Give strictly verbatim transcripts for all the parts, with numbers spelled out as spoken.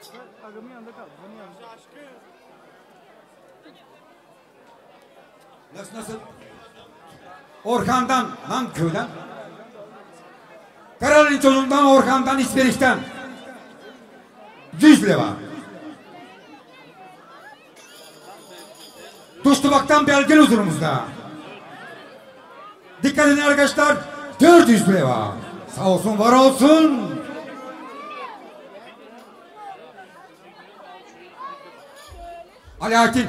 Agamın yanında kaldı. Bunun yanında. Nasıl nasıl? Orhan'dan, lan köyden. Karalın çolundan, Orhan'dan, İsperiş'ten. Yüz lira. Tuştubak'tan Belgin huzurumuzda. Dikkat edin arkadaşlar. dört yüz lira. Sağ olsun, var olsun. Alaaddin.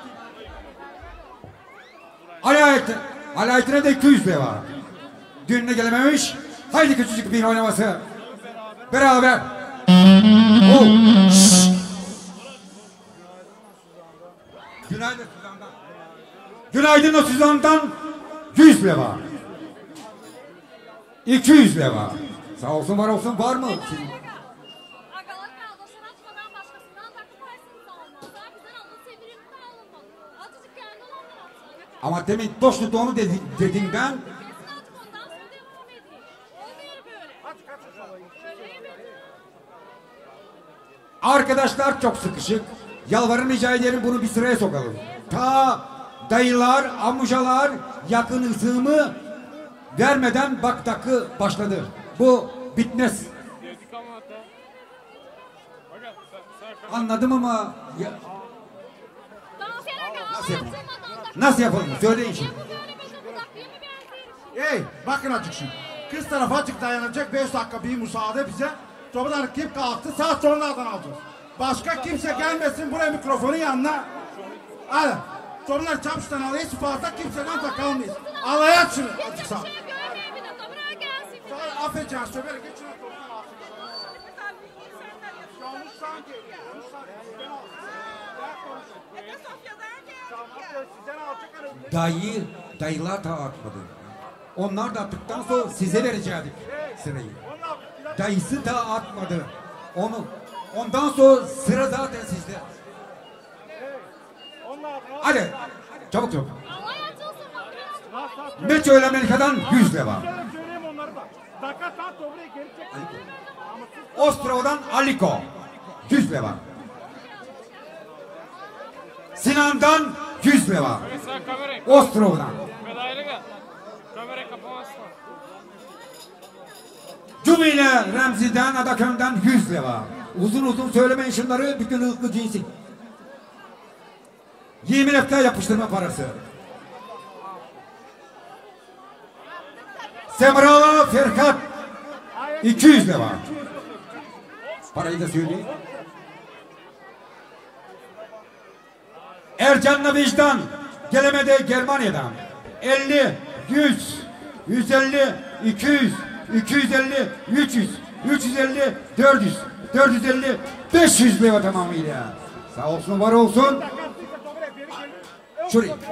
Alaaddin. Alaaddin'e de iki yüz lira var. Düğününe gelememiş. Haydi küçücük bir oynaması. Beraber. Oh. Günaydın Suzan'dan. Günaydın o Suzan'dan yüz lira var. iki yüz lira var. Sağ olsun, var olsun, var mı? Ama demin dost onu dedin, dedin ben. Arkadaşlar çok sıkışık. Yalvarırım, rica ederim, bunu bir sıraya sokalım. Ta dayılar, amcalar yakın ısığımı vermeden bak takı başladı. Bu bitmez. Anladım ama ya... Nasıl yapalım? Nasıl yapalım? Söyleyin şimdi. Hey, bakın açık şimdi. Kız tarafı açık dayanacak, beş dakika bir müsaade bize. Sobadan kim kalktı, saat sonradan alacağız. Başka kimse gelmesin buraya, mikrofonun yanına. Hadi. Sobalar çapıştan alayı, sıfatla kimseden da kalmayız. Alayat şunu. Açık sağ. Sonra affedeceğiz, söyle geçin. Dayı, dayılar da atmadı. Onlar da attıktan sonra size verecektik sırayı. Dayısı da atmadı. Onu, ondan sonra sıra zaten sizde. Hadi, çabuk çabuk. Metro ile Amerika'dan yüz lira. Ostrova'dan Aliko yüz lira. Sinan'dan yüz lira. Ostrova'dan. Cumhuriyet Remzi'den, Adaköy'den yüz lira. Uzun uzun söylemeyin şunları, bütün ılıklı cinsi. yirmi lefte yapıştırma parası. Semralı Ferhat iki yüz lira. Parayı da söyleyeyim. Ercan'la Vicdan gelemedi Germanya'dan. elli, yüz, yüz elli, iki yüz, iki yüz elli, üç yüz, üç yüz elli, dört yüz, dört yüz elli, beş yüz lira tamamıyla. Sağ olsun, var olsun. Şuraya.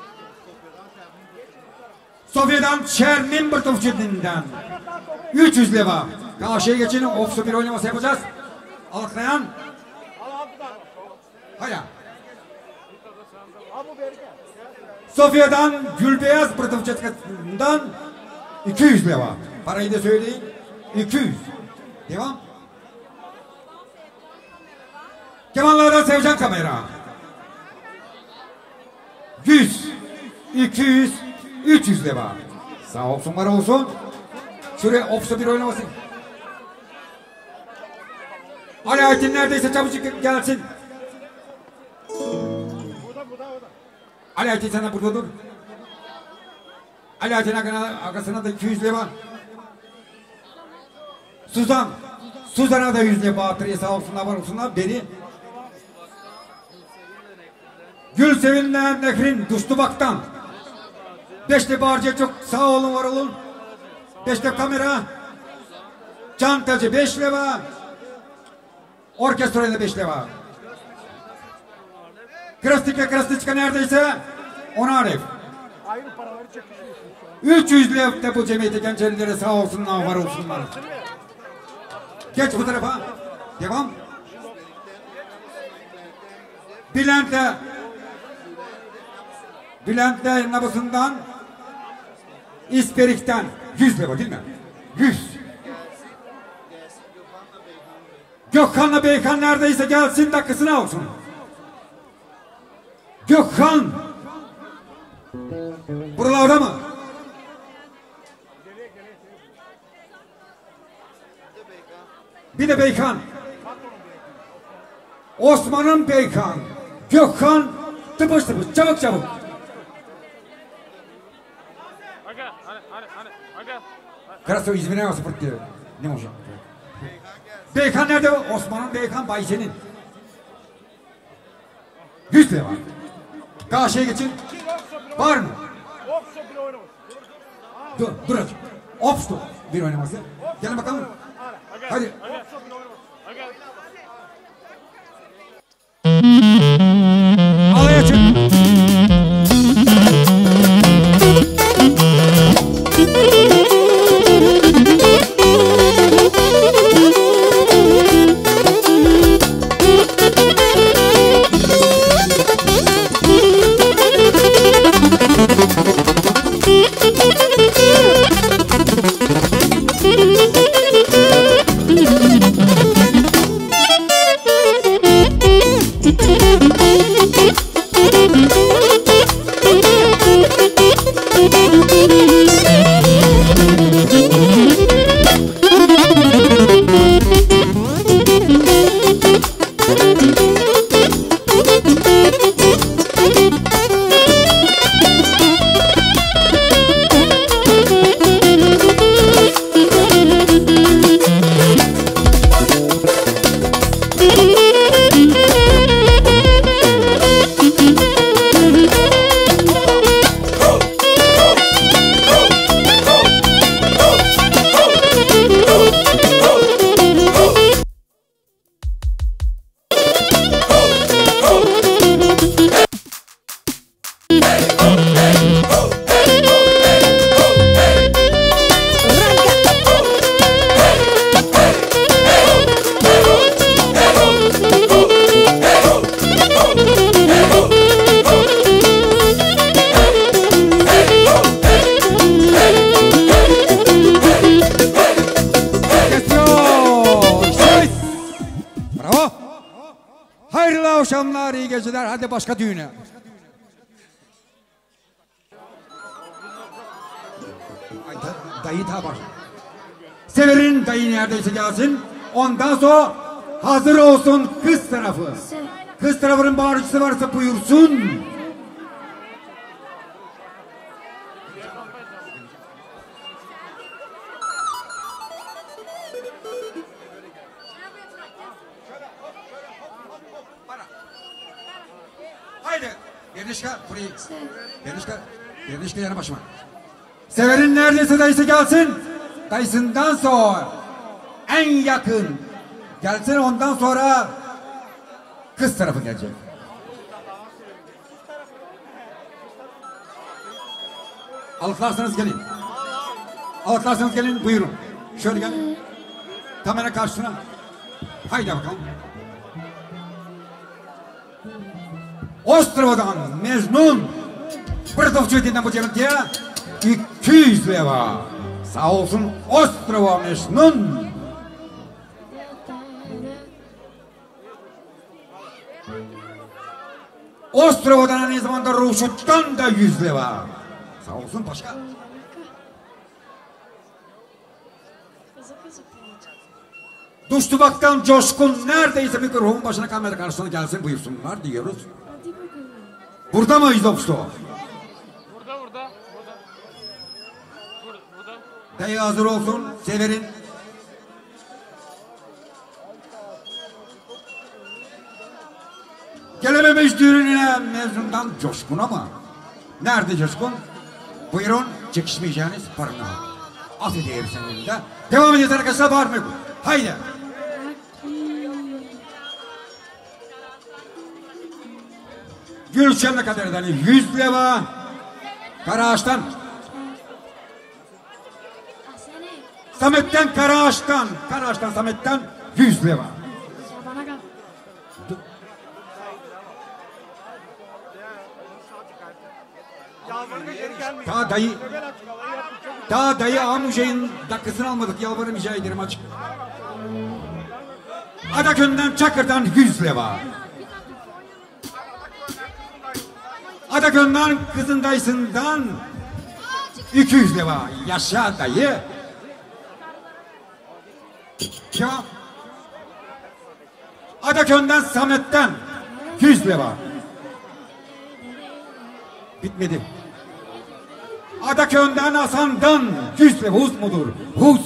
Sofya'dan Çermin Bırtovçu'ndan üç yüz lira. Karşıya geçin, ofsu bir oynaması yapacağız. Alklayan. Hayır. Sofya'dan Gülbeyaz Bırtovçu'ndan iki yüz lira. Parayı da söyleyin. iki yüz. Devam. Kemallardan Sevcan Kamera. yüz, iki yüz, üç yüz lira. Sağ olsun, var olsun. Şuraya ofsa bir oynamasın. Alaaddin neredeyse çabucak gelsin. Alaaddin sana burada dur. Alaaddin arkasına da iki yüz lira. Suzan. Suzan'a da yüz lira batırıyor, sağ olsunlar, var olsunlar. Beni Gülsevin'le Nehrin Duştubak'tan beşli barca çok sağ olun, var olun. Beşli kamera çantacı beş lira. Orkestrayla beş lira. Krastik'le Krastik'e neredeyse on Arif. üç yüz lira da bu cemiyeti gençlere sağ olsunlar, var olsunlar. Geç bu tarafa. Devam. Bülent'le Bülent'le nabısından İsperik'ten yüz lira değil mi? yüz. Gökhan'la Beykan neredeyse gelsin dakikasını alsın. Gökhan. Buralarda mı? Bir de Beykan. Osman'ın Beykan. Gökhan tıpış tıpış çabuk çabuk. Karası İzmir'e nasıl fırtlıyor? Ne olacak? Beykan nerede? Osman'ın Beykan Bayşe'nin. Yüz lira var. Karşıya geçin. Var mı? Dur, dur. Ops bir oynaması. Gelin bakalım. Hadi. Alaya çık. Akşamlar, iyi geceler. Hadi başka düğüne. Ay, da, dayı daha var. Severin dayı neredeyse gelsin. Ondan sonra hazır olsun kız tarafı. Kız tarafının bağırıcısı varsa buyursun. Haydi. Bernişka burayı. Bernişka. Bernişka yanı başıma. Severin neredeyse dayısı gelsin. Dayısından sonra en yakın gelsin, ondan sonra kız tarafı gelecek. Alıklarsanız gelin. Alıklarsanız gelin, buyurun. Şöyle gelin. Kamera karşısına. Haydi bakalım. Ostrova'dan Mecnun. Bırtıfçı'dan bu cennetiye iki yüz lira. Sağ olsun Ostrova Mecnun. Ostrova'dan aynı zamanda Ruşut'tan da yüz lira. Sağ olsun başka. Duştubak'tan Coşkun neredeyse mikrofon başına kamera karşısına gelsin buyursunlar diyoruz. Burada mı İzdopsto? Burada, burada, burada. Burada, burada. Dayı hazır olsun, Severin. Gelememiş düğününe mezundan Coşkun ama. Nerede Coşkun? Buyurun, çekişmeyeceğiniz parına. Afiyet senin de. Devam edeceğiz arkadaşlar, var mı? Haydi. Gülşen'le kaderden yüz lira. Karaağaç'tan. Samet'ten Karaağaç'tan. Karaağaç'tan Samet'ten yüz lira. Daha dayı Daha dayı Amujay'ın dakikasını almadık. Yalvarırım, rica ederim, açık. Adaköy'den Çakır'dan yüz lira. Adaköy'den kızın dayısından iki yüz lira. Yaşa dayı. Ya. Adaköy'den Samet'ten yüz lira. Bitmedi. Adaköy'den Hasan'dan yüz lira. Hus mudur? Hus.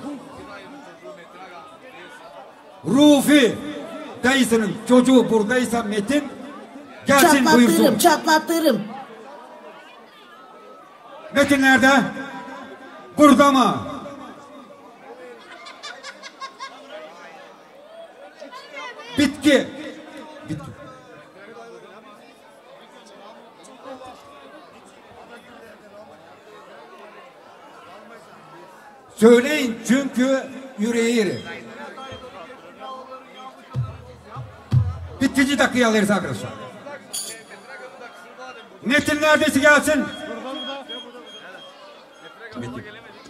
Rufi dayısının çocuğu buradaysa Metin gelsin buyursun. Çatlattırım, çatlattırım. Metin nerede? Burada mı? Bitki. Bitki. Söyleyin çünkü yüreği yeri. Bitkici dakikayı alırız arkadaşlar. Metin neredeyse gelsin. Metin.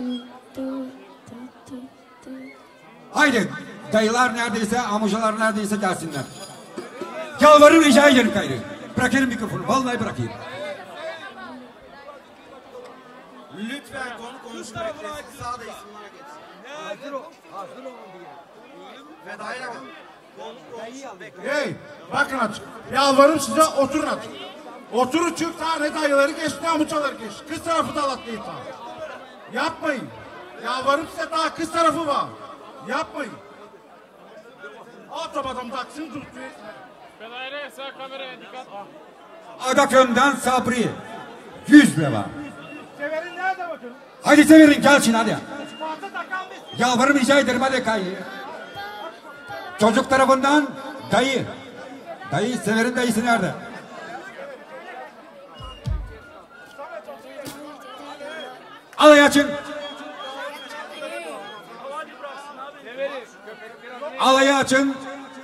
Haydi dayılar neredeyse, amcalar neredeyse gelsinler. Yalvarırım rica ederim gayrı. Bırakayım mikrofonu, vallahi bırakayım. Lütfen konu konuşma beklesin. Sağda isimlere geçsin. Hazır ol. Hazır olun diye. Veda'ya bakın. Hey, bakın açık. Yalvarırım size oturun açık. Oturun çünkü daha ne dayıları geçti ne amcaları geçti. Kız tarafı da alatlayın daha. Yapmayın. Yalvarırım size daha kız tarafı var. Yapmayın. Otomadım taksın tuttu. Fedayre sağ kameraya dikkat. Adaköy'den Sabri yüz lira. Severin nerede bakın? Hadi Severin gelsin hadi. Çıkartı takan bir. Yalvarırım rica ederim hadi kayı. Çocuk tarafından dayı. Dayı Sever'in dayısı nerede? Alay açın. Alayı açın.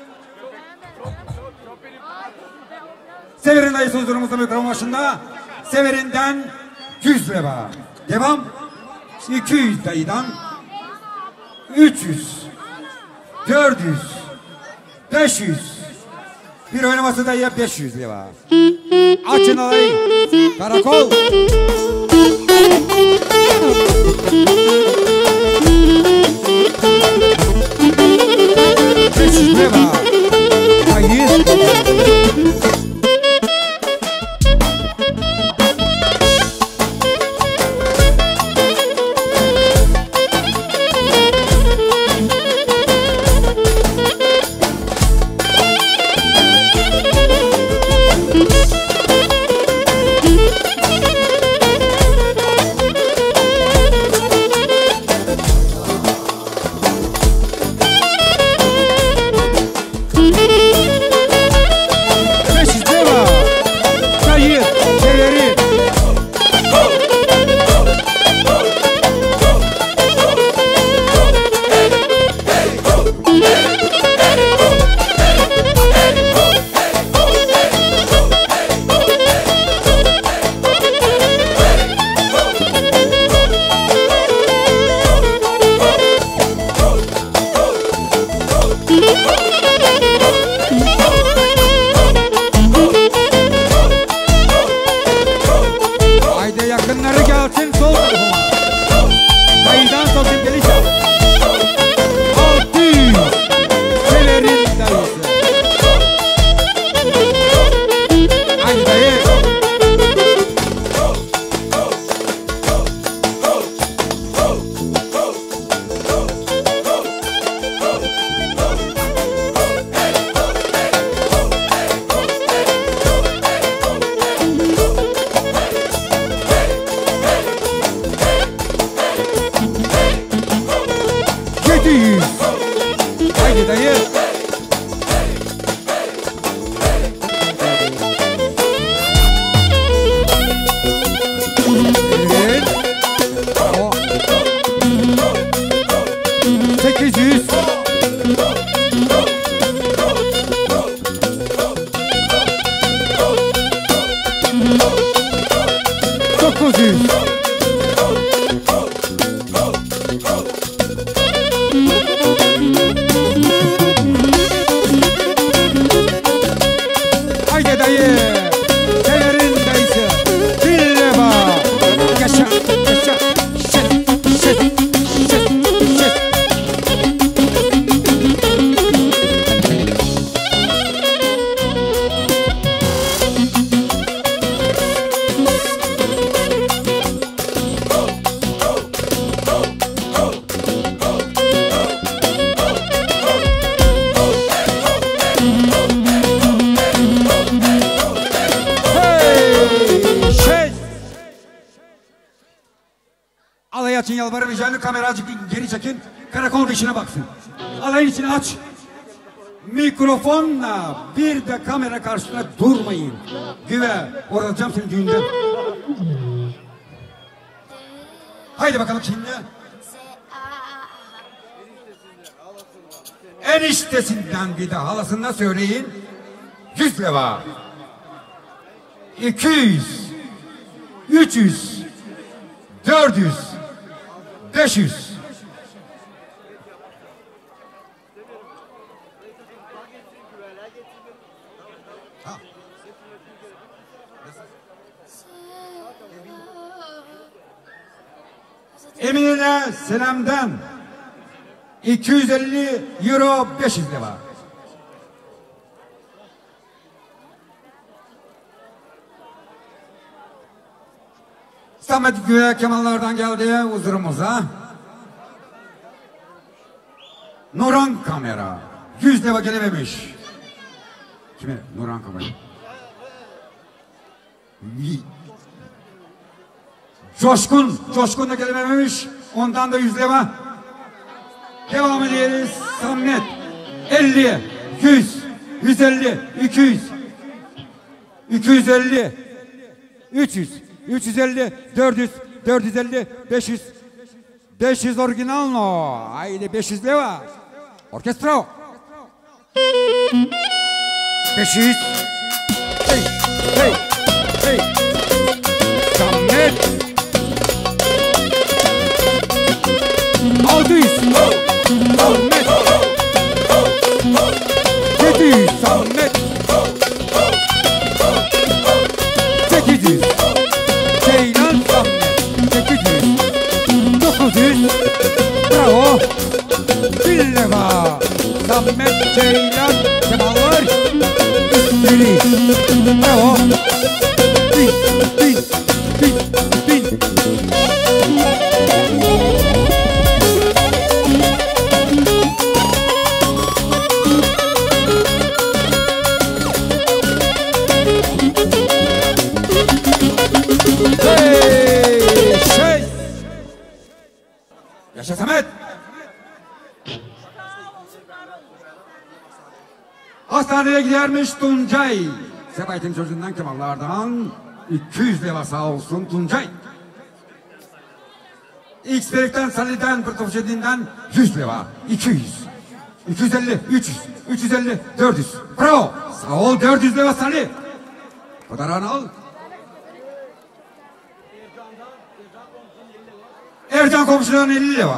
Sever'in dayısı huzurumuzda mikrofon başında. Sever'inden yüz lira. Devam. iki yüz dayıdan üç yüz, dört yüz, beş yüz. Bir oynaması dayıya beş yüz lira. Açın alayı. Karakol. beş yüz lira. Hayır. açın yalvarırım. Rica ederim kamera azıcık geri çekin. Karakol dışına baksın. Alayın içini aç. Mikrofonla bir de kamera karşısında durmayın. Güve. Oratacağım seni düğünden. Haydi bakalım şimdi. Eniştesinden bir de halasından söyleyin. Yüz leva. İki yüz. Üç yüz. Dört yüz. Beş yüz. Emine'ne selamdan iki yüz elli euro beş yüz lira. Samet Güve Kemallardan geldi huzurumuza. Nuran kamera yüz lira gelememiş. Kime? Nuran kamera. Coşkun, Coşkun da gelememiş. Ondan da yüz lira. Devam ederiz. Samet elli, yüz, yüz elli, iki yüz, iki yüz elli, üç yüz, üç yüz elli, dört yüz, dört yüz elli, beş yüz, beş yüz orijinal no. Haydi beş yüz lira. Orkestra. beş yüz. Hey, hey, hey. Samet. altı yüz. Samet. yedi yüz. Samet. sekiz yüz. Ceylan Samet. sekiz yüz. dokuz yüz. Bravo. bir lira. Samet Ceylan Kemallar. Üstleri. Bravo. Bin, bin, bin, bin. Hey, şey. Yaşa Samet. Hastaneye gidermiş Tuncay. Sebayet'in çocuğundan Kemallardan iki yüz lira sağ olsun Tuncay. X-Berik'ten Salih'den Pırtofşedi'nden yüz lira. iki yüz. iki yüz elli, üç yüz, üç yüz elli, dört yüz. Bravo. Sağ ol dört yüz lira Salih. Fotoğrafını al. Ercan komşuların elli lira.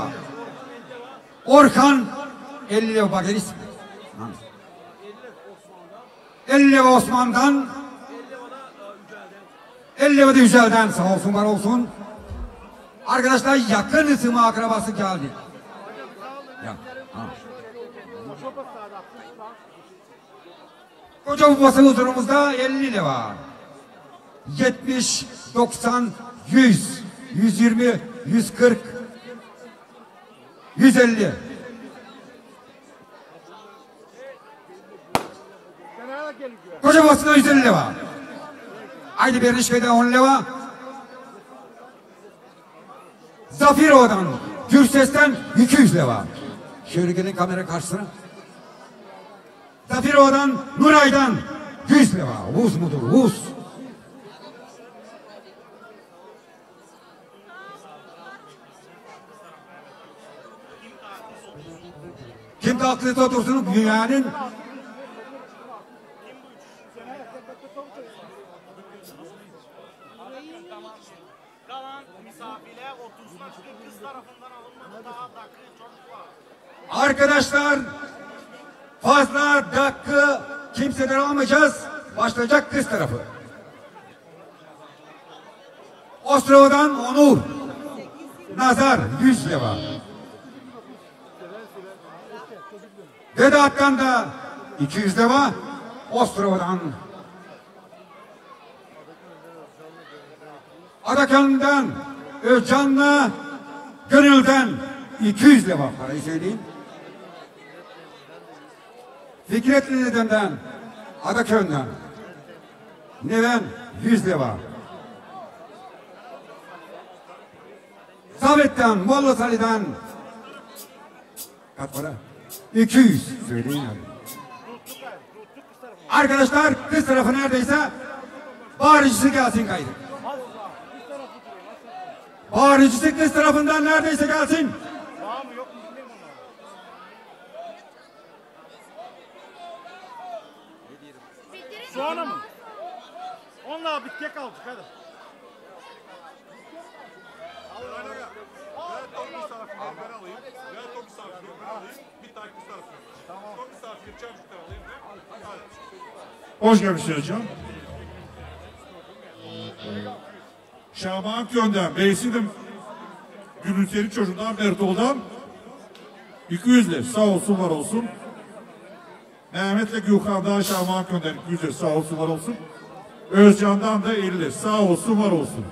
Orkan elli lira bagerist. elli lira Osman'dan. elli lira da Yücel'den sağ olsun var olsun. Arkadaşlar yakın ısımı akrabası geldi. Ya, ha. Koca babası huzurumuzda elli lira. yetmiş, doksan, yüz, yüz yirmi, yüz kırk, yüz elli. Koca babasına yüz elli lira. Haydi Berişköy'de on lira. Zafiro'dan, Gürses'ten iki yüz lira. Şöyle gelin kamera karşısına. Zafiro'dan, Nuray'dan yüz lira. Vuz mudur? Vuz. Kim taklidi otursun dünyanın arkadaşlar fazla dakika kimseden almayacağız. Başlayacak kız tarafı. Ostrova'dan Onur. Nazar yüz lira. Vedat'tan da iki yüz lira. Ostrova'dan. Adakan'dan Özcan'la Gönül'den iki yüz lira parayı söyleyeyim. Fikretli Nedim'den Adaköy'den Neven yüz lira. Samet'ten, Molla Salih'den kaç para? iki yüz. Söyleyin abi. Arkadaşlar kız tarafı neredeyse bağırıcısı gelsin gayrı. Bağırıcısı kız tarafından neredeyse gelsin. Sonra mı? Onunla bitke kaldık hadi. Ben alayım. Ben top misafiri ben alayım. Bir tane misafir. Tamam. Top misafiri çarpıştır alayım. Hadi. Hoş geldiniz hocam. Şaban Köy'den, Beysidim Gülünteri çocuğundan Mertol'dan iki yüz lira sağ olsun var olsun. Mehmet'le Gülkan'dan Şaban Köy'den iki yüz lira sağ olsun var olsun. Özcan'dan da elli lira sağ olsun var olsun.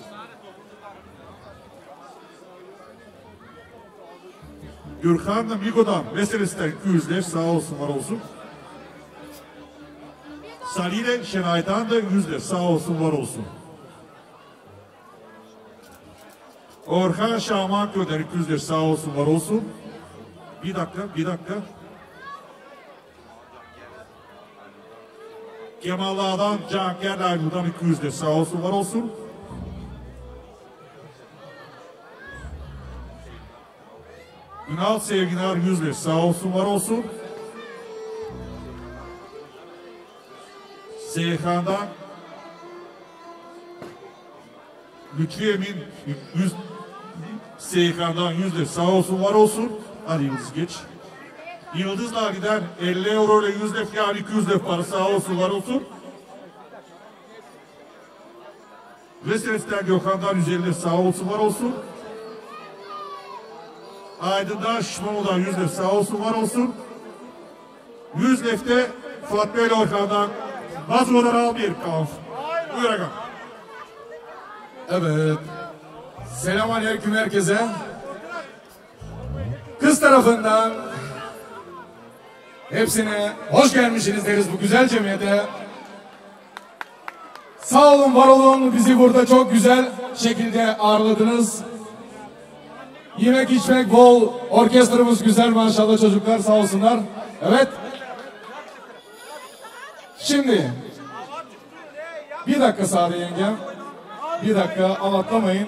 Gürkan da Migo'dan meselesinden iki yüz lira sağ olsun var olsun. Salih ile Şenay'dan da yüz lira sağ olsun var olsun. Orhan Şaman Köy'den iki yüz lira sağ olsun var olsun. Bir dakika, bir dakika. Kemal Ağa'dan Can Gerlaylı'dan iki yüz lira sağ olsun var olsun. Ünal Sevgiler yüz lira sağ olsun var olsun. Seyhan'dan Lütfi Emin yüz Seyhan'dan yüz lira sağ olsun var olsun. Hadi Yıldız geç. Yıldız'la giden elli euro ile yüz lira yani iki yüz lira para sağ olsun var olsun. Veseles'ten Gökhan'dan yüz elli lira sağ olsun var olsun. Aydın'dan Şişmanoğlu'dan yüz lira sağ olsun var olsun. yüz lefte Fatma ile Orkan'dan Vazo'dan al bir kamp. Buyur ağam. Evet. Selamünaleyküm herkese. Kız tarafından hepsine hoş gelmişsiniz deriz bu güzel cemiyete. Sağ olun, var olun. Bizi burada çok güzel şekilde ağırladınız. Yemek içmek bol, orkestramız güzel maşallah çocuklar sağ olsunlar. Evet. Şimdi bir dakika Sade yengem. Bir dakika avatlamayın.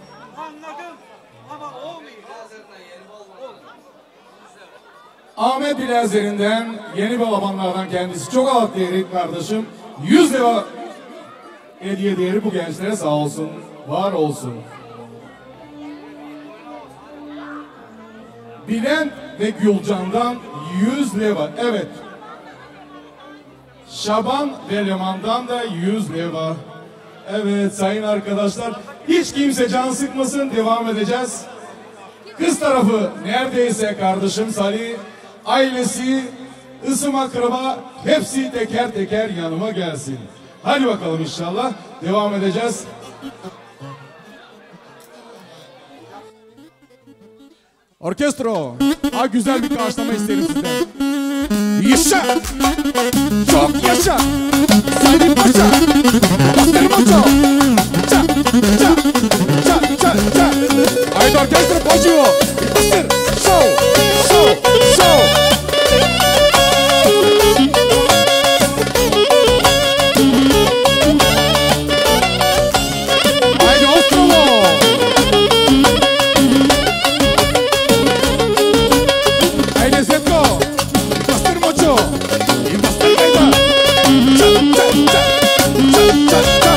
Ahmet Bilezeri'nden yeni balabanlardan kendisi çok avat değeri kardeşim. yüz lira hediye değeri bu gençlere sağ olsun, var olsun. Bülent ve Gülcan'dan yüz lira. Evet. Şaban ve Leman'dan da yüz lira. Evet sayın arkadaşlar. Hiç kimse can sıkmasın. Devam edeceğiz. Kız tarafı neredeyse kardeşim Salih, ailesi, ısım akraba hepsi teker teker yanıma gelsin. Hadi bakalım inşallah. Devam edeceğiz. Orkestro, ha güzel bir karşılama isterim sizden. Yaşa! Çok yaşa! Salih Paşa! Bastır Paşa! Ça! Ça! Ça! Ça! Ça! Haydi orkestro koşuyor! Bastır! Show! Show! Show! Haydi Ostrolo! Haydi Zetko! Bastır Moço! Bastır Meyda! Ça! Ça! Ça! Ça! Ça! Ça!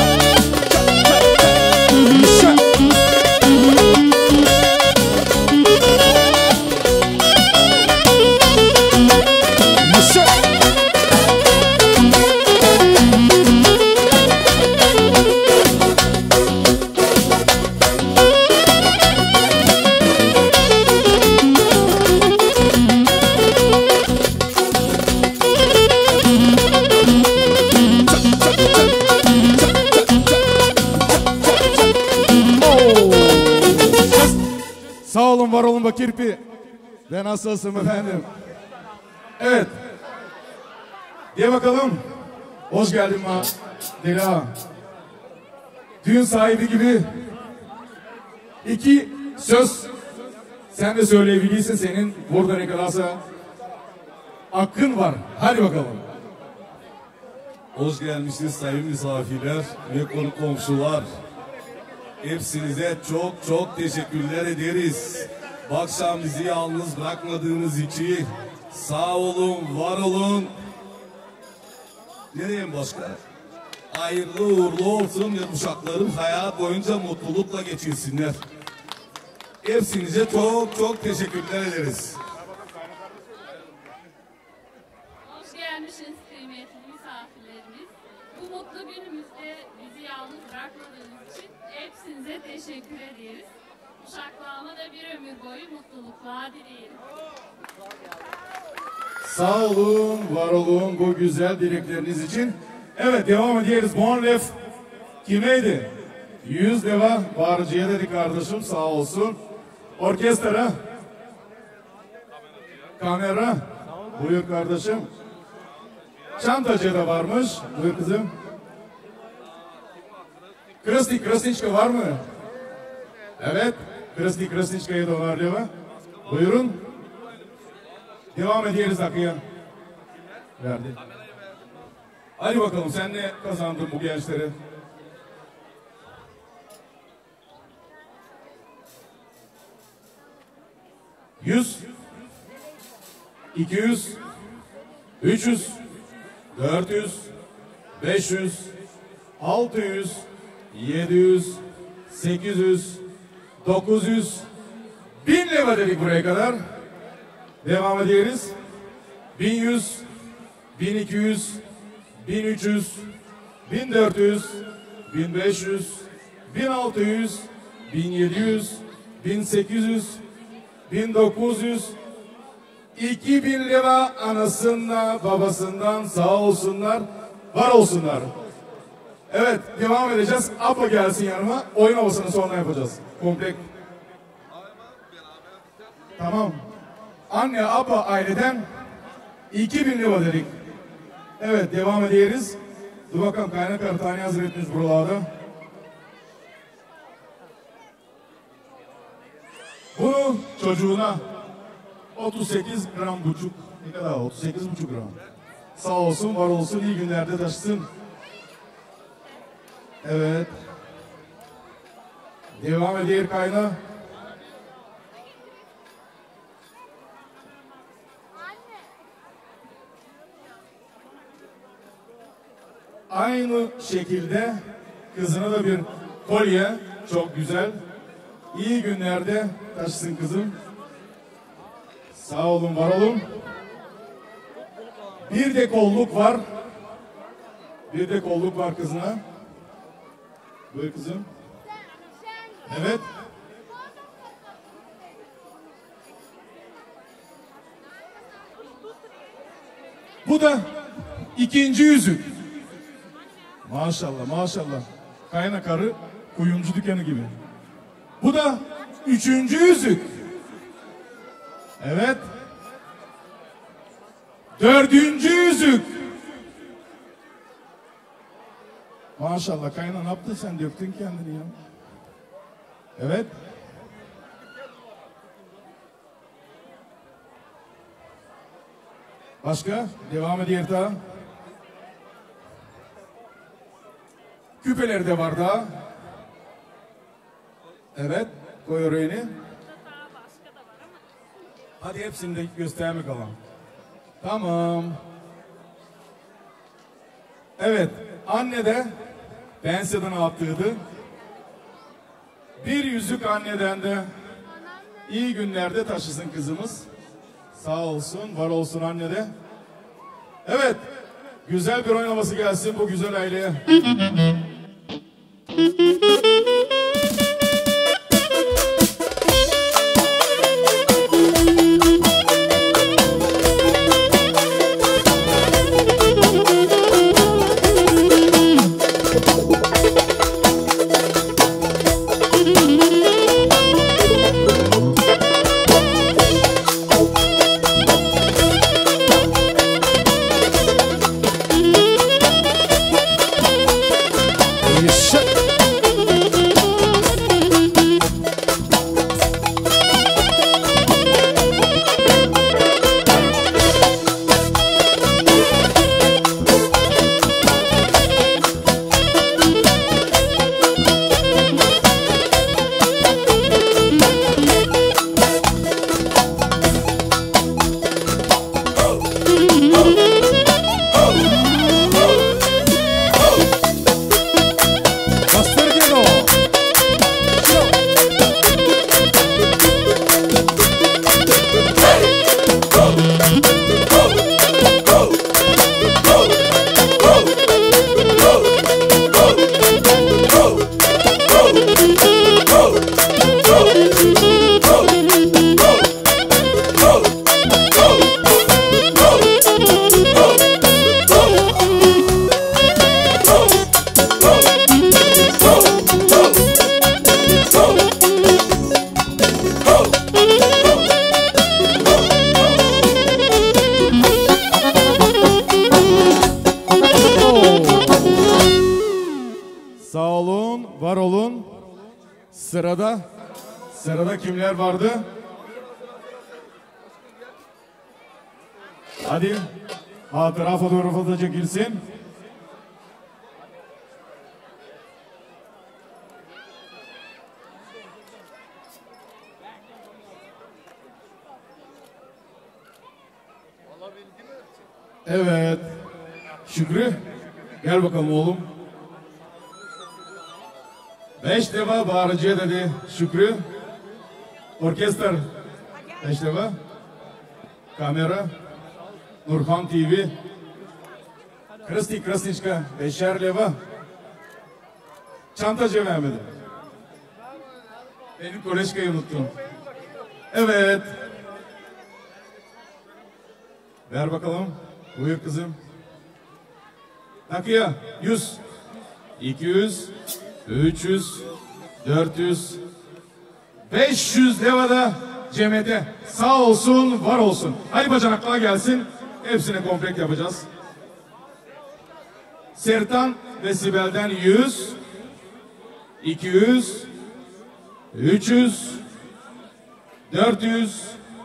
Yaşa! Sağ olun, var olun Bakirpi. Ve nasılsın efendim? Evet. Diye bakalım. Hoş geldin ma. Dila. Düğün sahibi gibi iki söz sen de söyleyebilirsin, senin burada ne kadarsa hakkın var. Hadi bakalım. Hoş gelmişsiniz sayın misafirler ve konu komşular. Hepsinize çok çok teşekkürler ederiz. Bu akşam bizi yalnız bırakmadığınız için sağ olun, var olun. Ne diyeyim başka? Hayırlı uğurlu olsun ve uşaklarım hayat boyunca mutlulukla geçirsinler. Hepsinize çok çok teşekkürler ederiz. Hoş gelmişsiniz kıymetli misafirlerimiz. Bu mutlu günümüzde bizi yalnız bırakmadığınız için hepsinize teşekkür ederiz. Uşaklığıma da bir ömür boyu mutluluklar dilerim. Sağ olun, var olun bu güzel dilekleriniz için. Evet, devam ediyoruz. Bonlef kimeydi? Yüz deva bağırıcıya dedi kardeşim, sağ olsun. Orkestra. Kamera. Buyur kardeşim. Çantacı da varmış. Buyur kızım. Krasnik, Krasniçka var mı? Evet. Krasnik, Krasniçka'yı da var diyor. Buyurun. Devam ediyoruz Akı'ya. Verdi. Hadi bakalım, sen ne kazandın bu gençleri? Yüz, iki yüz, üç yüz, dört yüz, beş yüz, altı yüz, yedi yüz, sekiz yüz, dokuz yüz, bin lira dedik buraya kadar. Devam ediyoruz. Bin yüz, bin iki yüz, bin üç yüz, bin dört yüz, bin beş yüz, bin altı yüz, bin yedi yüz, bin sekiz yüz, bin dokuz yüz, iki bin lira anasından babasından sağ olsunlar, var olsunlar. Evet, devam edeceğiz. Abla gelsin yanıma. Oyun havasını sonra yapacağız. Komplek. Tamam. Anne, abla aileden iki bin lira dedik. Evet, devam ediyoruz. Dur bakalım, kaynak Artani Hazretiniz buralarda. Bunu çocuğuna otuz sekiz gram buçuk, ne kadar? otuz sekiz buçuk gram. Sağ olsun, var olsun, iyi günlerde taşısın. Evet. Devam ediyor kaynağı. Aynı şekilde kızına da bir kolye, çok güzel. İyi günlerde taşısın kızım. Sağ olun, var olun. Bir de kolluk var. Bir de kolluk var kızına. Buyur kızım. Evet. Bu da ikinci yüzük. Maşallah, maşallah. Kaynak karı kuyumcu dükkanı gibi. Bu da üçüncü yüzük. Evet. Dördüncü yüzük. Maşallah kayna, ne yaptın sen? Döktün kendini ya. Evet. Başka? Devam ediyor daha. Küpeleri de var daha. Evet. Koy orayını. Hadi hepsini de göstermek alalım. Tamam. Evet. Anne de pensiyadan attıydı. Bir yüzük anneden de iyi günlerde taşısın kızımız. Sağ olsun, var olsun anne de. Evet. Güzel bir oynaması gelsin bu güzel aileye. Sırada, sırada kimler vardı? Hadi, hatıra fotoğrafı da çekilsin. Evet, Şükrü, gel bakalım oğlum. Beş defa bağırıcıya dedi Şükrü. Orkestr beş defa. Kamera. Nurhan T V. Kristi Krasniçka beşer defa. Çantacı Mehmet'e. Benim koleşkayı unuttum. Evet. Ver bakalım. Buyur kızım. Takıya yüz. iki yüz. üç yüz, dört yüz, beş yüz levada Cem'de. Sağ olsun, var olsun. Hadi bacanaklar gelsin. Hepsine komplekt yapacağız. Sertan ve Sibel'den yüz, iki yüz, üç yüz, dört yüz,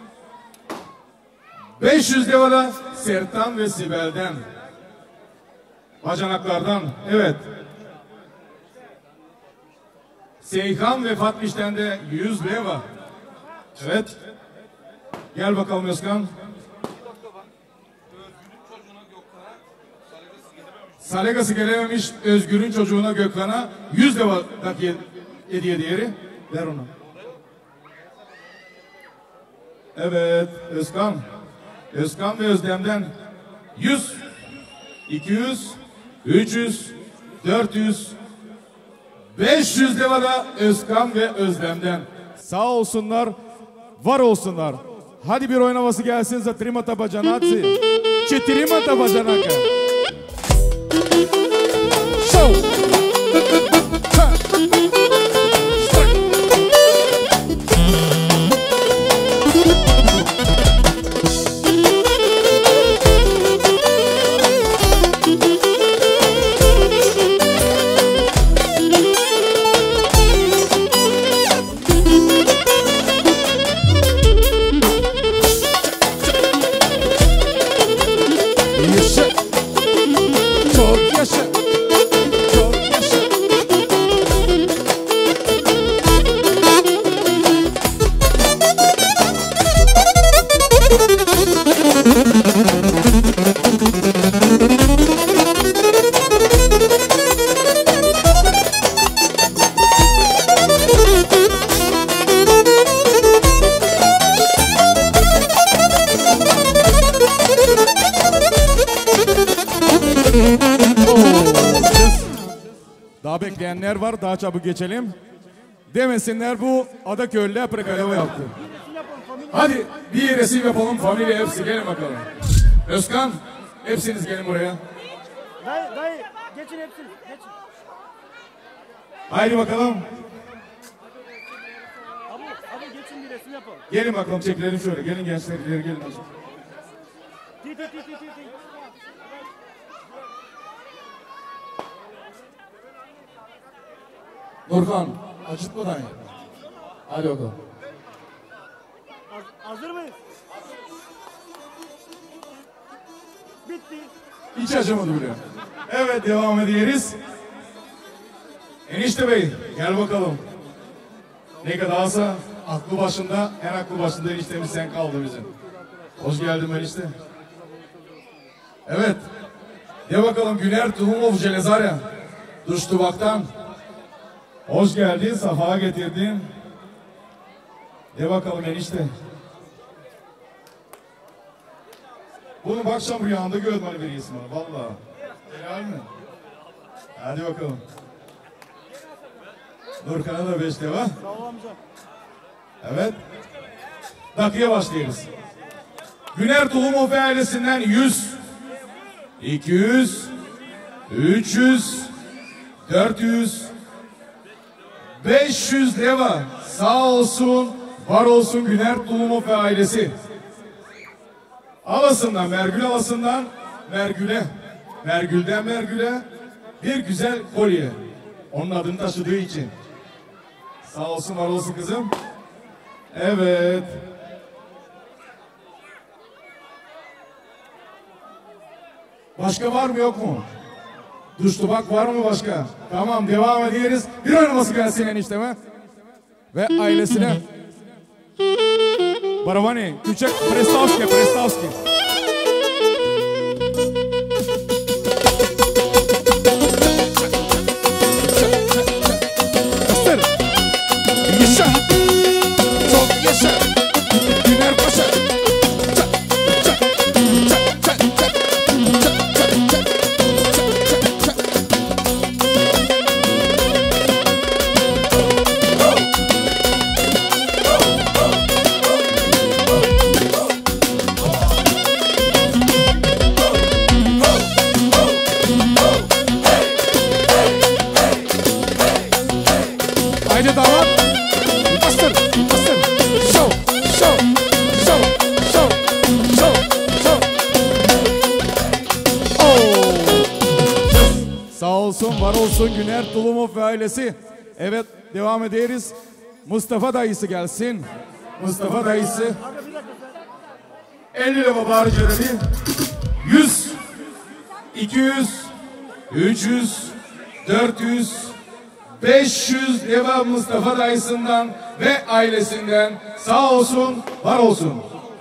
beş yüz levada Sertan ve Sibel'den. Bacanaklardan, evet. Seyhan ve Fatmiş'ten de yüz leva. Evet. Gel bakalım Özkan. Salegası gelememiş Özgür'ün çocuğuna Gökhan'a yüz leva hediye diğeri. Ver onu. Evet Özkan. Özkan ve Özlem'den yüz, iki yüz, üç yüz, dört yüz, beş yüz levada Özkan ve Özlem'den. Sağ olsunlar, var olsunlar. Hadi bir oynaması gelsin za trimata bacanaci. Çetirimata bacanaka. Show. Daha bekleyenler var, daha çabuk geçelim. Demesinler bu Adaköylü'yle prekaleva yaptı. Hadi bir resim yapalım familya hepsi, gelin bakalım. Özkan, hepsiniz gelin buraya. Dayı, dayı, geçin hepsini, geçin. Haydi bakalım. Abi, abi geçin bir resim yapalım. Gelin bakalım, çekilelim şöyle, gelin gençler, ileri gelin. Ti, ti, ti, ti, ti, ti. Nurhan, acıtmadan yap. Hadi bakalım. Hazır mıyız? Bitti. Hiç acımadı bile. Evet, devam ediyoruz. Enişte Bey, gel bakalım. Ne kadarsa aklı başında, en aklı başında eniştemiz sen kaldı bizim. Hoş geldin enişte. Evet. De bakalım Güner Tuhumov Celezarya. Duştubak'tan. Hoş geldin, safa getirdin. De bakalım enişte. Bunu bu akşam rüyanda gördüm hani veriyorsun bana. Valla. Helal mi? Hadi bakalım. Nurkan'a da beş deva. Sağ ol amca. Evet. Dakikaya başlıyoruz. Güner Tulumov ve ailesinden yüz, iki yüz, üç yüz, dört yüz, beş yüz leva. Sağ olsun, var olsun Güner Tulumov ve ailesi. Alasından, Mergül Alasından Mergül'e, Mergül'den Mergül'e bir güzel kolye. Onun adını taşıdığı için. Sağ olsun, var olsun kızım. Evet. Başka var mı yok mu? Duştubak var mı başka? Tamam, devam ediyoruz. Bir oynaması gelsin enişteme. Ve ailesine. Baravani, Küçük Prestavski, Prestavski. Kastır. Yaşa. Çok yaşa. Güner Paşa. Çak, çak, çak, çak, çak. Haydi damat. Bastır, bastır. Show, show, show, show, show, show. Oh. Sağ olsun, var olsun Güner Tulumov ve ailesi. Evet, devam ederiz. Mustafa dayısı gelsin. Mustafa dayısı. elli lira bari dedi. yüz, iki yüz, üç yüz, dört yüz, beş yüz lira Mustafa dayısından ve ailesinden. Sağ olsun, var olsun.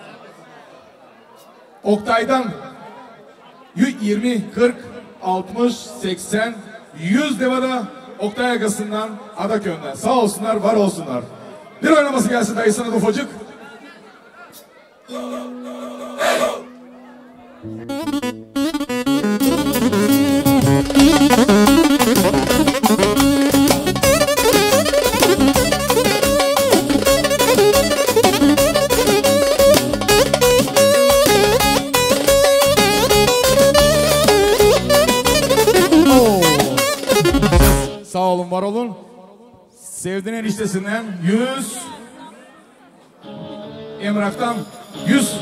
Oktay'dan yirmi, kırk, altmış, seksen, yüz lira da Oktay Agası'ndan, Adaköy'den. Sağ olsunlar, var olsunlar. Bir oynaması gelsin dayısına da ufacık. Sağ olun, var olun. Sevdiğin eniştesinden yüz. Emrak'tan yüz.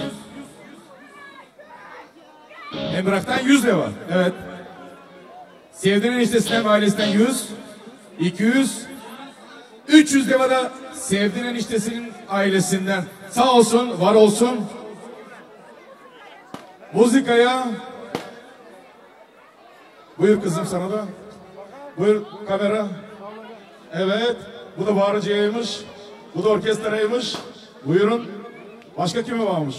Emrak'tan yüz lira var. Evet. Sevdiğin eniştesinden ve ailesinden yüz. iki yüz. üç yüz lira da sevdiğin eniştesinin ailesinden. Sağ olsun, var olsun. Muzikaya. Buyur kızım sana da. Buyur kamera. Evet. Bu da bağırıcıyaymış. Bu da orkestraymış. Buyurun. Başka kime varmış?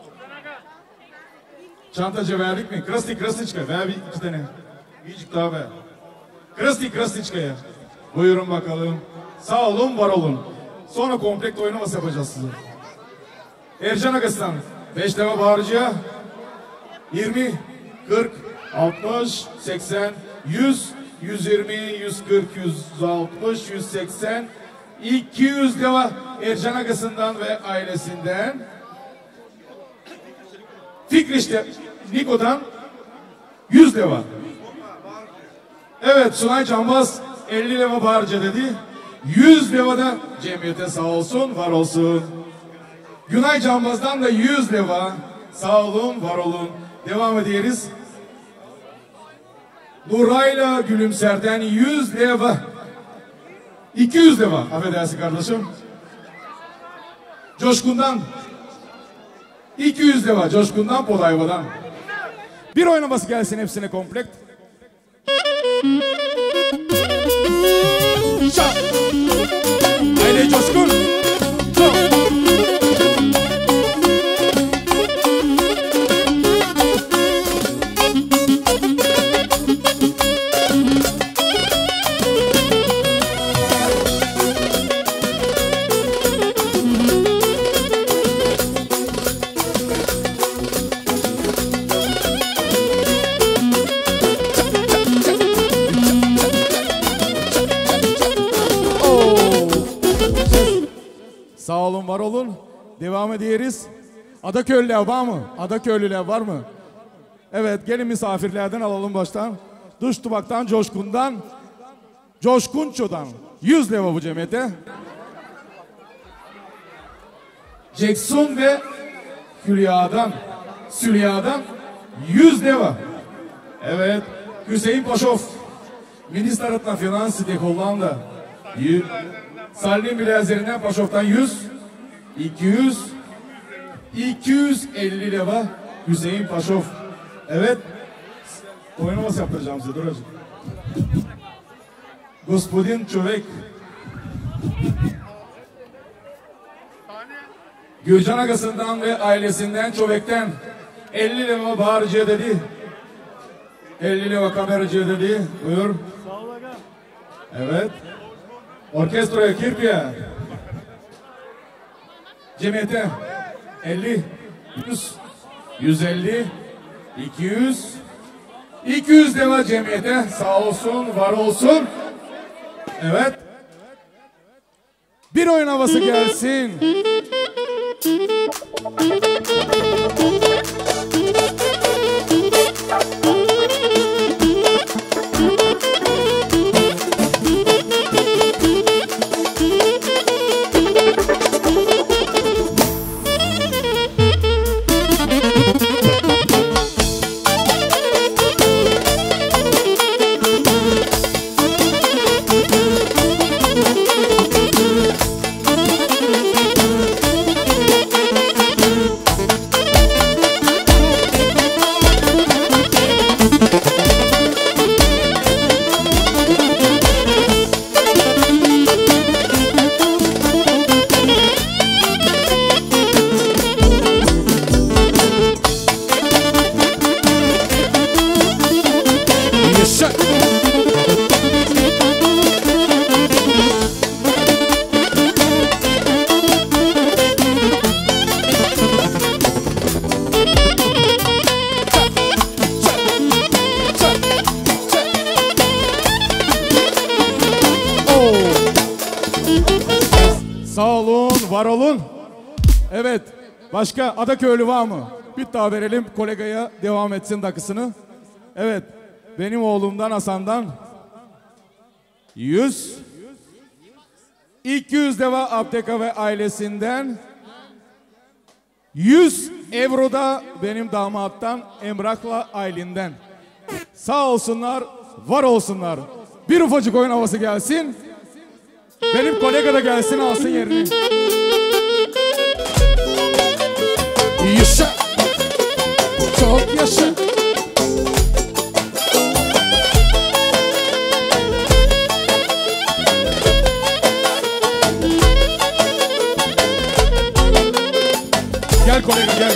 Çantacı verdik mi? Krasti Krastiçka. Ver bir iki tane. Biricik daha ver. Krasti Krastiçka'ya. Buyurun bakalım. Sağ olun, var olun. Sonra komplekt oynaması yapacağız size. Ercan Agas'tan. Beş lira bağırıcıya. yirmi, kırk, altmış, seksen, yüz, yüz yirmi, yüz kırk, yüz altmış, yüz seksen, iki yüz lira Ercan Agası'ndan ve ailesinden. Fikri Niko'dan yüz lira. Evet, Sunay Canbaz elli lira bağırca dedi. yüz lira da cemiyete sağ olsun, var olsun. Günay Canbaz'dan da yüz lira. Sağ olun, var olun. Devam ederiz. Nurayla Gülümser'den yüz lira. iki yüz lira. Affedersin kardeşim. Coşkun'dan iki yüz lira. Coşkun'dan, Podayva'dan. Bir oynaması gelsin hepsine komplekt. Şah. Haydi Coşkun. Go. devam ediyoruz. Adaköylüler var mı? Adaköylüler var mı? Evet, gelin misafirlerden alalım baştan. Dış Tubak'tan, Coşkun'dan, Coşkunço'dan yüz lira bu cemiyete. Jackson ve Hülya'dan, Sülya'dan yüz lira. Evet, Hüseyin Paşov, Ministeratna Finansi de Hollanda. Salim Bilezerinden Paşov'dan yüz, iki yüz, iki yüz elli lira Hüseyin Paşov. Evet, oynaması yaptıracağım size, duracağım. Господин Çövek. Gürcan Agası'ndan ve ailesinden Çövek'ten elli lira bağırıcıya dedi. elli lira kameracıya dedi. Buyur. Sağ ol aga. Evet. Orkestroya kirpiye. Cemiyete elli, yüz, yüz elli, iki yüz, iki yüz lira cemiyete. Sağ olsun, var olsun. Evet. Bir oyun havası gelsin. Sağ olun, var olun. Evet, başka Adaköylü var mı? Bir daha verelim, kolegaya devam etsin dakısını. Evet, benim oğlumdan Hasan'dan yüz, iki yüz deva Abdeka ve ailesinden, yüz euro da benim damattan Emrak'la Aylin'den. Sağ olsunlar, var olsunlar. Bir ufacık oyun havası gelsin. Benim kolega da gelsin, alsın yerini. Yaşa, çok yaşa. Gel kolega, gel.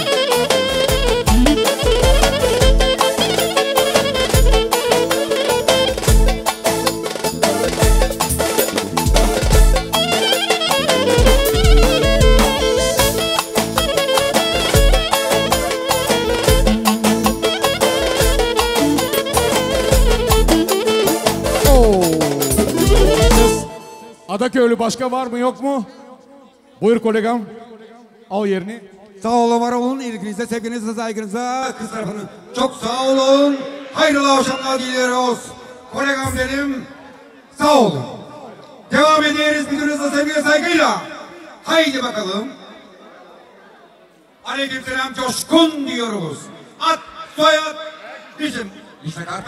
Adaköylü başka var mı yok mu? Buyur kolegam. Al yerini. Sağ olun, var olun. İlginize, sevginize, saygınıza. Kız tarafının çok sağ olun. Hayırlı akşamlar diliyoruz. Kolegam benim. Sağ olun. Devam ederiz müdürünüzle sevgiyle, saygıyla. Haydi bakalım. Aleykümselam, Coşkun diyoruz. Ad, soyad bizim. İşte kartı.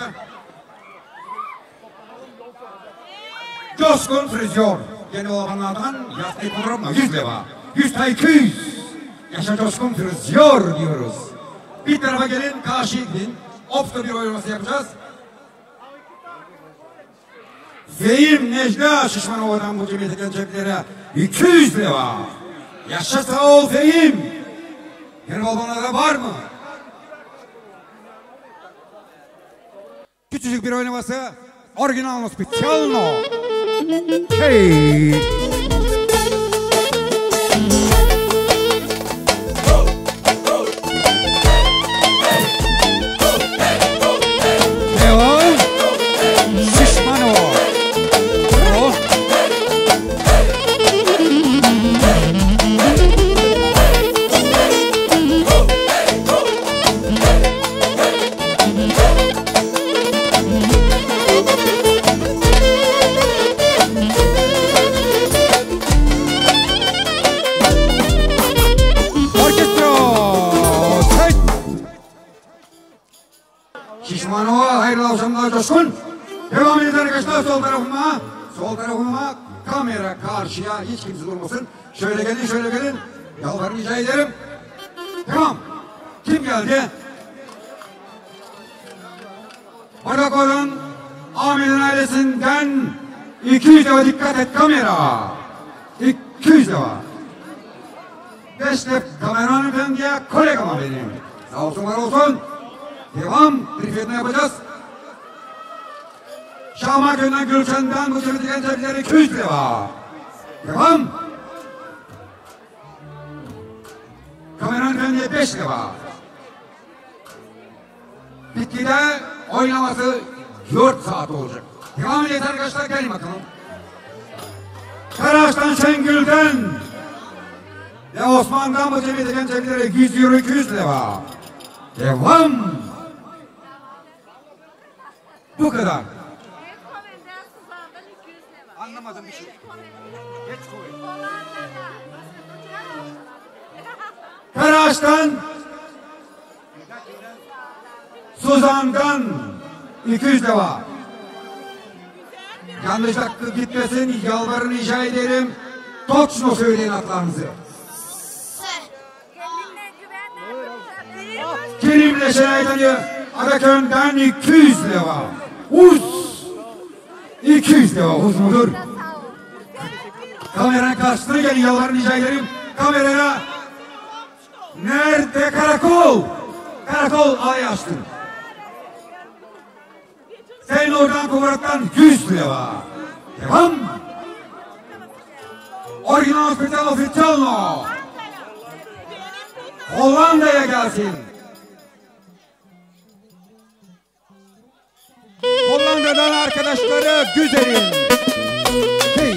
Coşkun Frizyor. Yeni olanlardan yastık programla yüz lira. Yüz lira iki yüz. Yaşa Coşkun Frizyor diyoruz. Bir tarafa gelin, karşıya gidin. Opsta bir oynaması yapacağız. Fehim Necla Şişmanova'dan bu cemiyete geleceklere iki yüz lira. Yaşa sağ ol Fehim. Yeni olanlara var mı? Küçücük bir oynaması. Oryginalno specjalno. Hej! Evo Şişmanova. Pro. coşkun. Devam edin arkadaşlar sol tarafıma. Sol tarafıma kamera karşıya hiç kimse durmasın. Şöyle gelin şöyle gelin. Yalvarın rica ederim. Tamam. Kim geldi? Barakor'un Ahmet'in ailesinden iki yüz defa dikkat et kamera. iki yüz defa. Beş step kameranın efendiye kolegama benim. Sağ olsun var olsun. Devam. Prifetini yapacağız. Şahma köyünden Gülşen'den bu cemiyeti gençlerleri iki yüz defa. Devam. Kameranın efendiye beş defa. Bitkide oynaması dört saat olacak. Devam edin arkadaşlar, gelin bakalım. Karaağaç'tan Şengül'den ve Osman'dan bu cemiyeti gençlerleri yüz euro iki yüz defa. Devam. Bu kadar. Anlamadım bir şey. Geç koy. Karaağaç'tan Suzan'dan iki yüz defa. Yanlış hakkı gitmesin, yalvarın rica ederim. Toçno söyleyin haklarınızı. Kerimle Şenay'dan Araköy'den iki yüz defa. Uz. iki yüz defa uz mudur? Kameranın karşısına gelin, yalvarın rica ederim. Kameraya. Nerede karakol? Karakol alay açtın. Sen oradan Kuvrat'tan yüz defa. Devam. Original Hospital Officialno. Hollanda'ya gelsin. Hollanda'dan arkadaşları güzelim. Hey.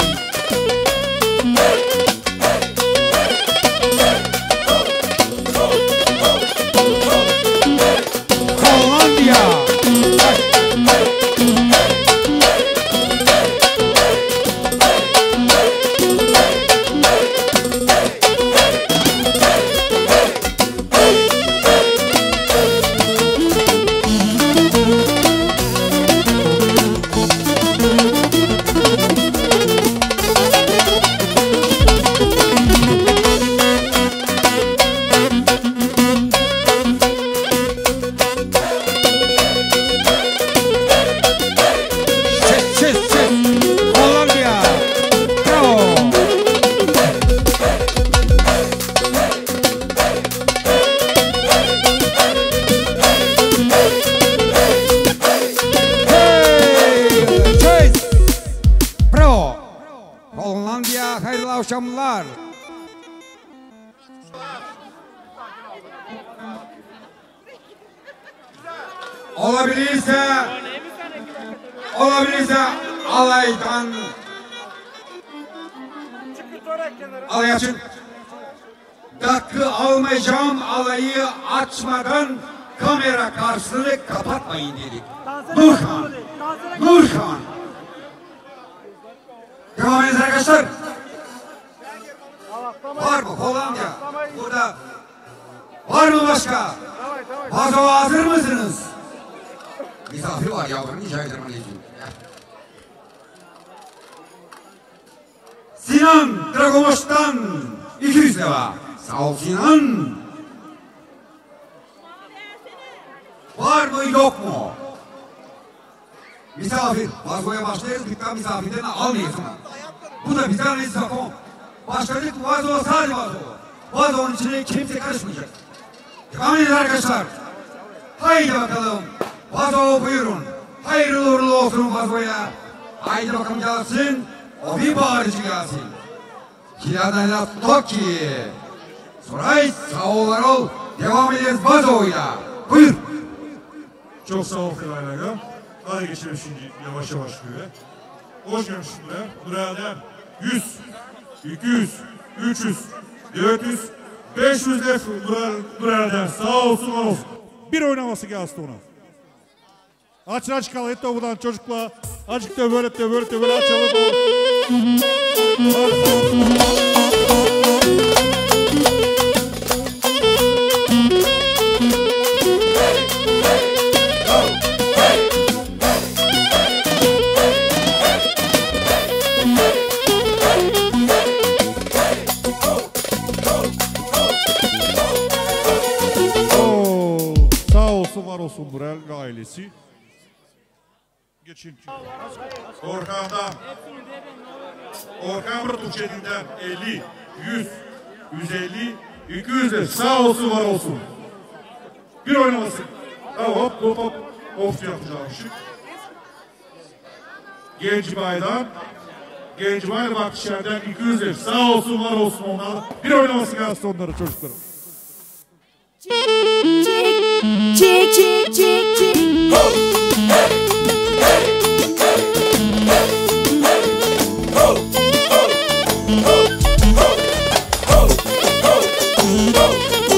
Hollanda. Akşamlar. Olabilirse olabilirse alaydan alay açın. Dakika almayacağım, alayı açmadan kamera karşısını kapatmayın dedik. Nurhan, Nurhan. Devam edin arkadaşlar. Var mı Hollanda? Burada. Var mı başka? Vazo hazır mısınız? Misafir var yavrum, rica ederim anneciğim. Sinan Dragomoş'tan iki yüz defa. Sağ ol Sinan. Var mı yok mu? Misafir. Vazoya başlayız, dükkan misafirlerini almayız. Bu da bizden izafon. Başladık vazo, sadece vazo. Vazonun içine kimse karışmayacak. Devam edin arkadaşlar. Haydi bakalım. Vazo buyurun. Hayırlı uğurlu olsun vazoya. Haydi bakalım gelsin. O bir bağırıcı gelsin. Kiladan Toki. Soray sağ ol var ol. Devam ederiz vazoyla. Buyur. Çok sağ ol Kılayla Aga. Hadi geçelim şimdi yavaş yavaş böyle. Hoş gelmişsin buraya. Buraya yüz, iki yüz, üç yüz, dört yüz, beş yüz lef buraya sağ olsun var olsun. Bir oynaması gelsin ona. Açın aç kal et buradan çocukla. Azıcık da böyle de böyle de böyle açalım. geçin. Orkan'dan. Orkan Muratuşeli'nden elli, yüz, yüz elli, iki yüz sağ olsun var olsun. Bir oynamasın. Hop hop hop. Of yapacakmışım. Gencibay'dan. Gencibay'la Baktişer'den iki yüz sağ olsun var olsun onlar. Bir oynaması gelsin onlara çocuklarım. Chick, chick, chick, chick. Ho, hey, hey, hey, hey. Ho, ho, ho, ho, ho, ho, ho.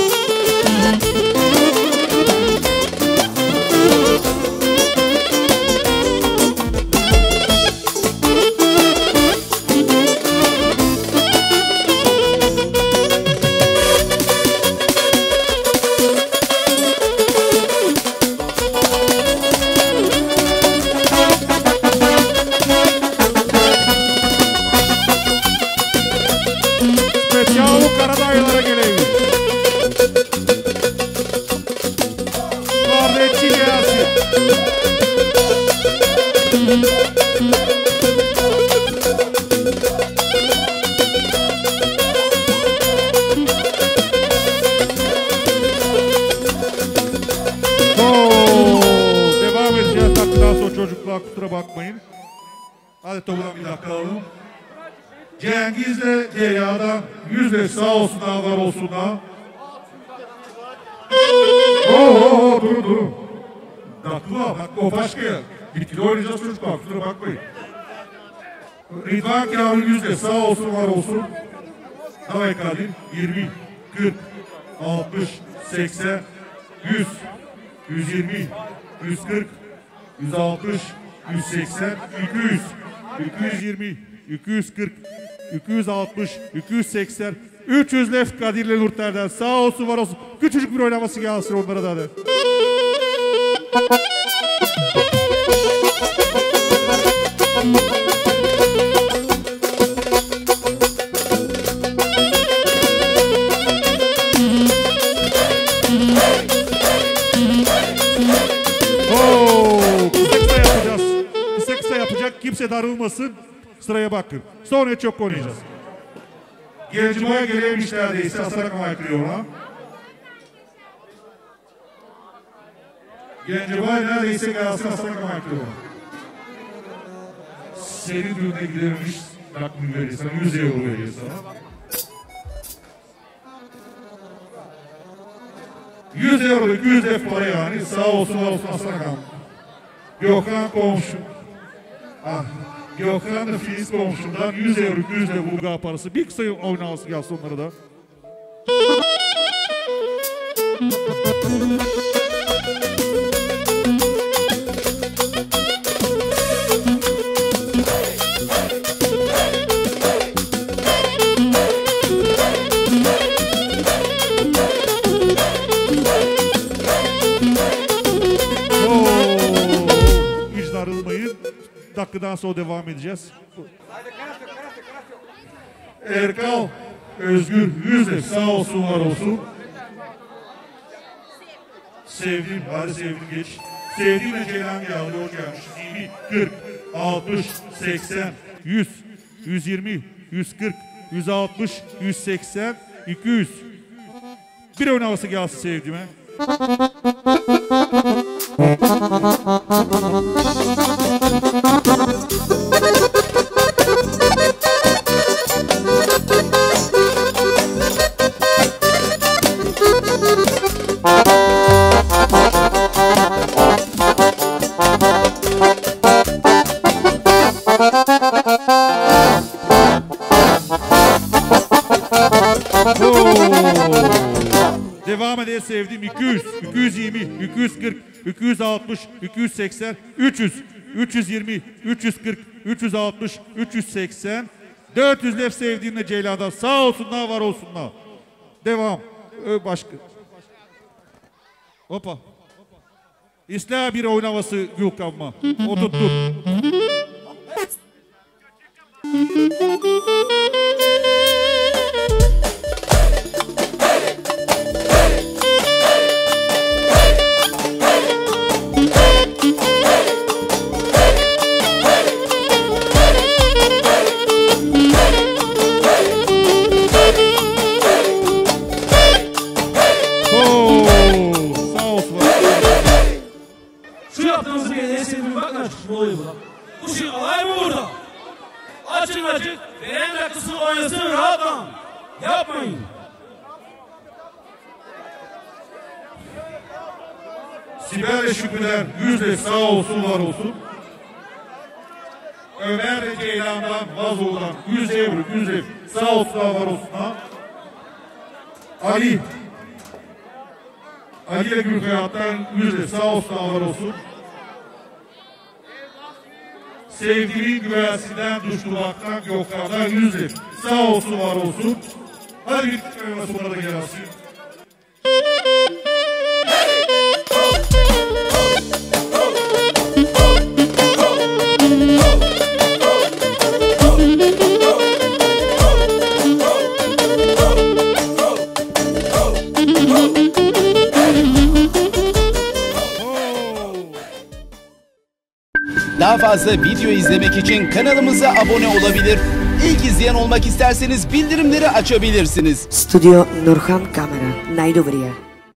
Kusura bakmayın. Hadi topudan bir dakika alalım. Cengiz'le Derya'dan yüzle sağ olsunlar var olsunlar. Oo durun durun. Dakika bak o başka ya. Bitkili oynayacağız çocuklar kusura bakmayın. Rıdvan Kârı yüzle sağ olsun var olsun. Davay Kadir yirmi, kırk, altmış, seksen, yüz, yüz yirmi, yüz kırk, yüz altmış, yüz seksen, iki yüz, iki yüz yirmi, iki yüz kırk, iki yüz altmış, iki yüz seksen, üç yüz lef Kadir'le Nurter'den sağ olsun var olsun. Küçücük bir oynaması gelsin onlara da hadi. Kimse darılmasın. Sıraya bakın. Sonra çok oynayacağız. Gencimaya gelemiş neredeyse. Asarak amaykırıyor ona. Gencimaya neredeyse gelsin. Asarak amaykırıyor ona. Senin düğüne gidermiş. Rakmını veriyor sana. yüz euro veriyor sana. yüz euro, iki yüz F para yani. Sağ olsun, var olsun Asarak amaykırıyor. Gökhan komşu. Ah, Gökhan da Filiz komşumdan yüz euro, iki yüz de Bulgar parası. Bir kısa oynaması gelsin onlara da. Hiç darılmayın. Dakikadan sonra devam edeceğiz. Erkal, Özgür, yüzle sağ olsun var olsun. Sevdim, hadi sevdim geç. Sevdiğimle Ceylan geldi, hoş gelmiş. yirmi, kırk, altmış, seksen, yüz, yüz yirmi, yüz kırk, yüz altmış, yüz seksen, iki yüz. Bir oyun havası gelsin sevdiğime. Devam edelim sevdiğim iki yüz, iki yüz yirmi, iki yüz kırk, iki yüz altmış, iki yüz seksen, üç yüz, üç yüz yirmi, üç yüz kırk, üç yüz altmış, üç yüz seksen, dört yüz lef sevdiğimle Ceylan'dan sağ olsunlar var olsunlar. Devam. Ö, başka. Hoppa. İslah bir oynaması Gülkan'ma. Oturttur. Hey! Bakın şu olayı burada. Bu şey olay mı burada? Açın açık. Veren rakısını oynasın rahatlan. Yapmayın. Sibel ve Şükrüler yüzle sağ olsun var olsun. Ömer ve Ceylan'dan Vazoğlu'dan yüz evri yüz ev sağ olsun var olsun. Ha. Ali Ali ile Gülkayat'tan yüzle sağ olsun var olsun. Sevdiği güvensinden Duştulak'tan Gökhan'dan yüzle sağ olsun var olsun. Hadi bir köyüme sonra da gelsin. Daha fazla video izlemek için kanalımıza abone olabilir. İlk izleyen olmak isterseniz bildirimleri açabilirsiniz. Studio Nurhan Kamera, Najdobrije.